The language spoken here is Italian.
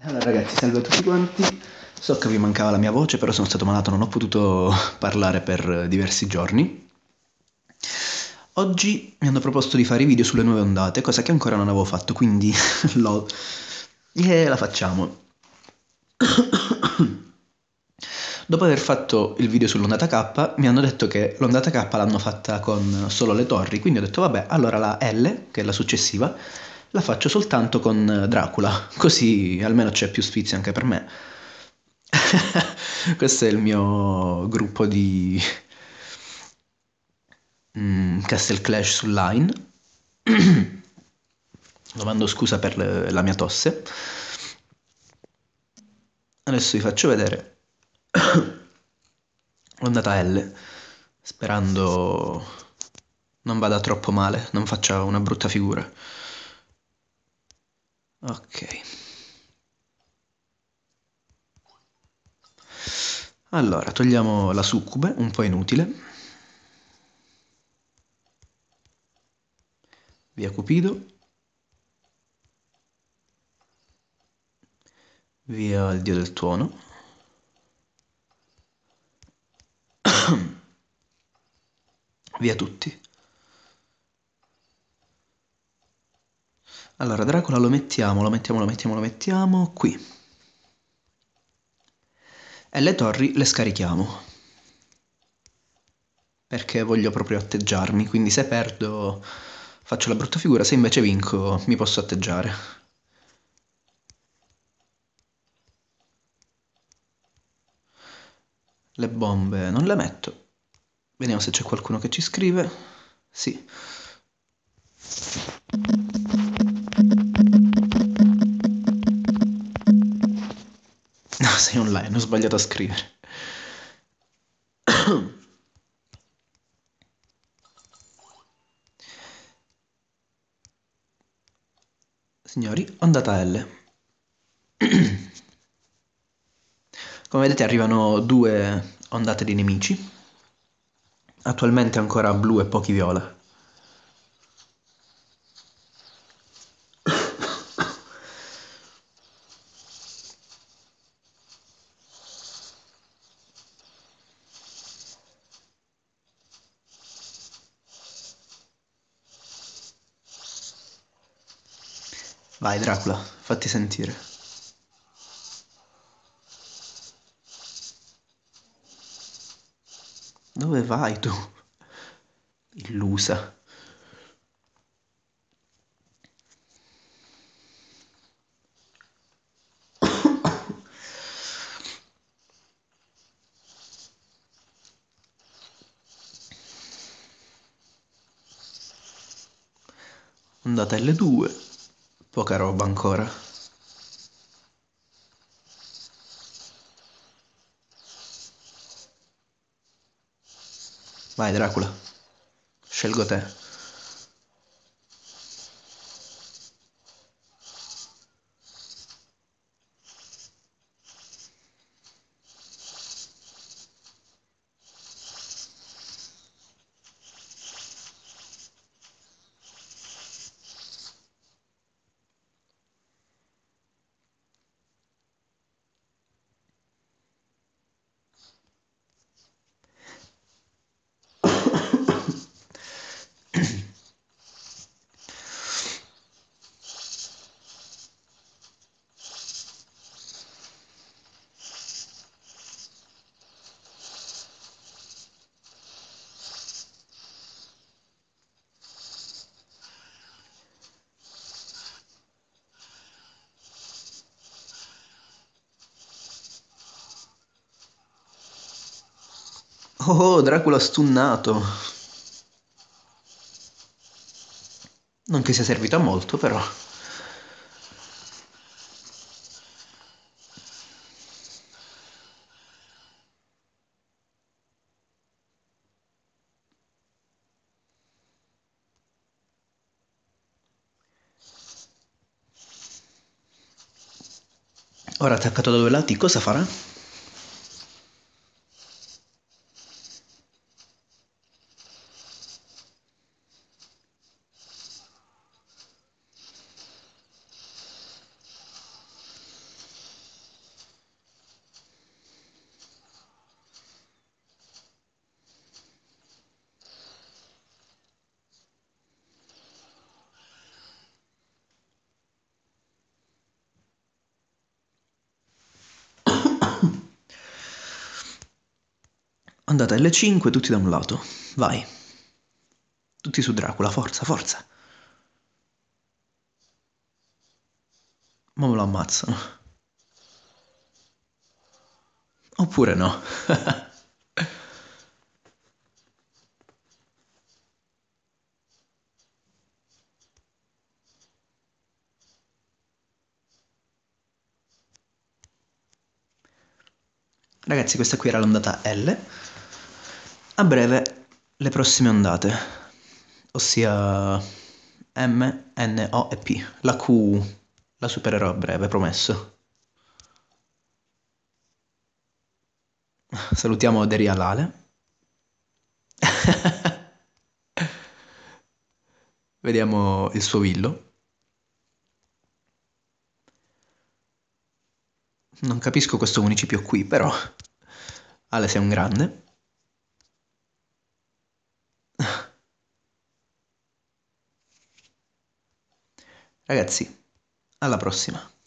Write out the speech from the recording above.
Allora ragazzi, salve a tutti quanti. So che vi mancava la mia voce, però sono stato malato, non ho potuto parlare per diversi giorni. Oggi mi hanno proposto di fare i video sulle nuove ondate, cosa che ancora non avevo fatto, quindi la facciamo. Dopo aver fatto il video sull'ondata K, mi hanno detto che l'ondata K l'hanno fatta con solo le torri, quindi ho detto vabbè, allora la L, che è la successiva, la faccio soltanto con Dracula, così almeno c'è più sfizio anche per me. Questo è il mio gruppo di Castle Clash su Line. Domando scusa per la mia tosse. Adesso vi faccio vedere l'ondata L, sperando non vada troppo male, non faccia una brutta figura. Ok. Allora, togliamo la succube, un po' inutile. Via Cupido. Via il dio del tuono. Via tutti. Allora, Dracula lo mettiamo qui. E le torri le scarichiamo. Perché voglio proprio atteggiarmi, quindi se perdo faccio la brutta figura, se invece vinco mi posso atteggiare. Le bombe non le metto. Vediamo se c'è qualcuno che ci scrive. Sì. No, sei online, ho sbagliato a scrivere. Signori, ondata L. Come vedete arrivano due ondate di nemici. Attualmente ancora blu e pochi viola. Vai Dracula, fatti sentire. Dove vai tu? Illusa. Ondata L2. Poca roba ancora. Vai Dracula. Scelgo te. Oh, Dracula stunnato. Non che sia servito a molto, però. Ora attaccato da due lati, cosa farà? Andata L5, tutti da un lato. Vai. Tutti su Dracula, forza, forza. Ma me lo ammazzano. Oppure no. Ragazzi, questa qui era l'ondata L. A breve le prossime ondate, ossia M, N, O e P. La Q la supererò a breve, promesso. Salutiamo Deria Lale. Vediamo il suo villo. Non capisco questo municipio qui, però Ale sei un grande. Ragazzi, alla prossima.